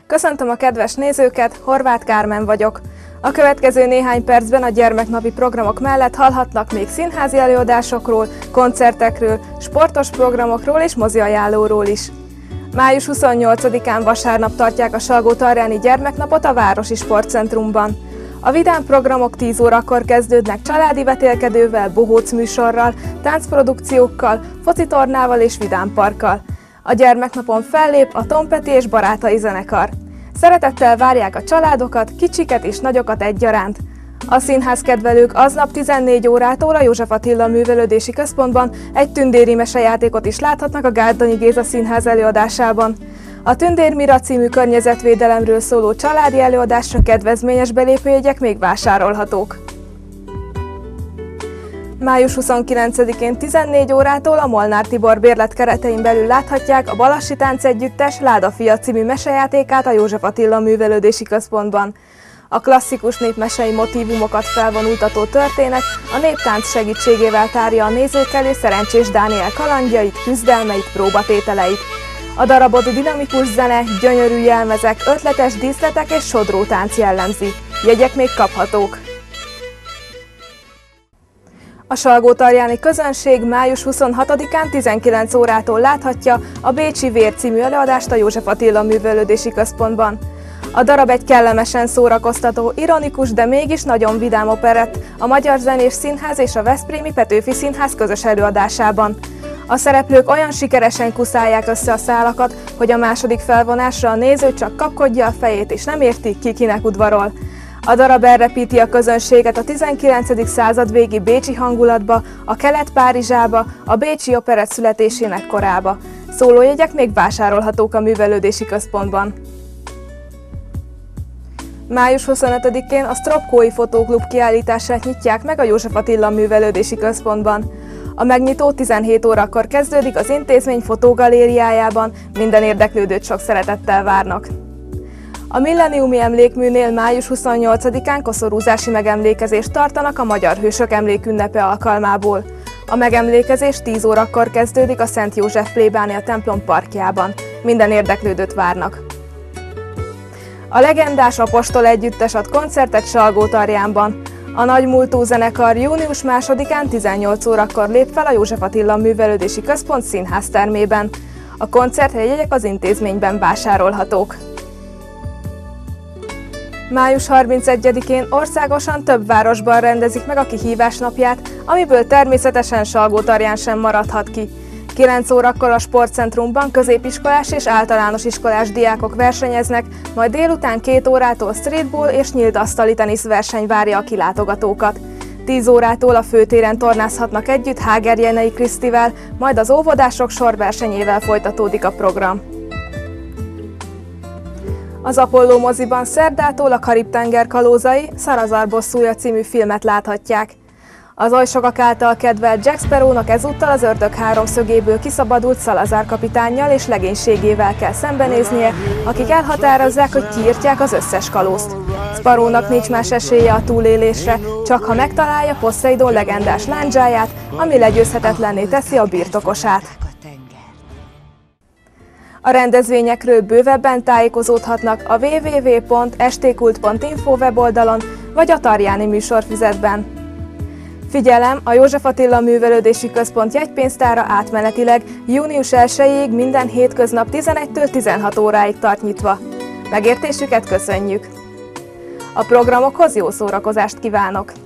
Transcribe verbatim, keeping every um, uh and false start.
Köszöntöm a kedves nézőket, Horváth Kármen vagyok. A következő néhány percben a gyermeknapi programok mellett hallhatnak még színházi előadásokról, koncertekről, sportos programokról és moziajánlóról is. május huszonnyolcadikán vasárnap tartják a Salgótarjáni gyermeknapot a Városi Sportcentrumban. A vidám programok tíz órakor kezdődnek családi vetélkedővel, bohóc műsorral, táncprodukciókkal, focitornával és vidámparkkal. A gyermeknapon fellép a Tom Petty és Barátai zenekar. Szeretettel várják a családokat, kicsiket és nagyokat egyaránt. A színházkedvelők aznap tizennégy órától a József Attila Művelődési Központban egy tündéri mesejátékot is láthatnak a Gárdonyi Géza Színház előadásában. A Tündér Mira című környezetvédelemről szóló családi előadásra kedvezményes belépőjegyek még vásárolhatók. május huszonkilencedikén tizennégy órától a Molnár Tibor bérlet keretein belül láthatják a Balassi Táncegyüttes Láda fia című mesejátékát a József Attila Művelődési Központban. A klasszikus népmesei motívumokat felvonultató történet a néptánc segítségével tárja a nézők elé Szerencsés Dániel kalandjait, küzdelmeit, próbatételeit. A darabot dinamikus zene, gyönyörű jelmezek, ötletes díszletek és sodrótánc jellemzi. Jegyek még kaphatók. A salgótarjáni közönség május huszonhatodikán tizenkilenc órától láthatja a Bécsi Vér című előadást a József Attila Művelődési Központban. A darab egy kellemesen szórakoztató, ironikus, de mégis nagyon vidám operett a Magyar Zenés Színház és a Veszprémi Petőfi Színház közös előadásában. A szereplők olyan sikeresen kuszálják össze a szálakat, hogy a második felvonásra a néző csak kapkodja a fejét és nem érti, ki kinek udvarol. A darab elrepíti a közönséget a tizenkilencedik század végi bécsi hangulatba, a Kelet-Párizsába, a bécsi operett születésének korába. Szólójegyek még vásárolhatók a Művelődési Központban. május huszonötödikén a Sztropkói Fotóklub kiállítását nyitják meg a József Attila Művelődési Központban. A megnyitó tizenhét órakor kezdődik az intézmény fotógalériájában, minden érdeklődőt sok szeretettel várnak. A Millenniumi Emlékműnél május huszonnyolcadikán koszorúzási megemlékezést tartanak a Magyar Hősök Emlékünnepe alkalmából. A megemlékezés tíz órakor kezdődik a Szent József plébánia templom parkjában. Minden érdeklődőt várnak. A legendás Apostol együttes ad koncertet Salgótarjánban. A nagymúltú zenekar június másodikán tizennyolc órakor lép fel a József Attila Művelődési Központ színháztermében. A koncertjegyek az intézményben vásárolhatók. május harmincegyedikén országosan több városban rendezik meg a kihívás napját, amiből természetesen Salgótarján sem maradhat ki. kilenc órakor a sportcentrumban középiskolás és általános iskolás diákok versenyeznek, majd délután két órától streetball és nyílt asztali teniszverseny várja a kilátogatókat. tíz órától a főtéren tornázhatnak együtt Háger Jenei Krisztivel, majd az óvodások sorversenyével folytatódik a program. Az Apolló moziban szerdától a Karib-tenger kalózai Szarazar bosszúja című filmet láthatják. Az oly sokak által kedvelt Jack Sparrownak ezúttal az ördög háromszögéből kiszabadult Szalazár kapitánnyal és legénységével kell szembenéznie, akik elhatározzák, hogy kiírtják az összes kalózt. Sparrownak nincs más esélye a túlélésre, csak ha megtalálja Poseidon legendás lándzsáját, ami legyőzhetetlenné teszi a birtokosát. A rendezvényekről bővebben tájékozódhatnak a double-u double-u double-u pont stkult pont info weboldalon vagy a Tarjáni műsorfüzetben. Figyelem, a József Attila Művelődési Központ jegypénztára átmenetileg június elsejéig minden hétköznap tizenegytől tizenhat óráig tart nyitva. Megértésüket köszönjük! A programokhoz jó szórakozást kívánok!